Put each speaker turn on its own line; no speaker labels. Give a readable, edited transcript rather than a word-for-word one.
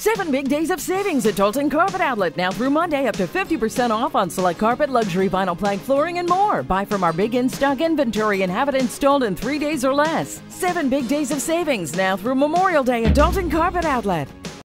7 big days of savings at Dalton Carpet Outlet. Now through Monday, up to 50% off on select carpet, luxury vinyl plank flooring, and more. Buy from our big in-stock inventory and have it installed in 3 days or less. 7 big days of savings now through Memorial Day at Dalton Carpet Outlet.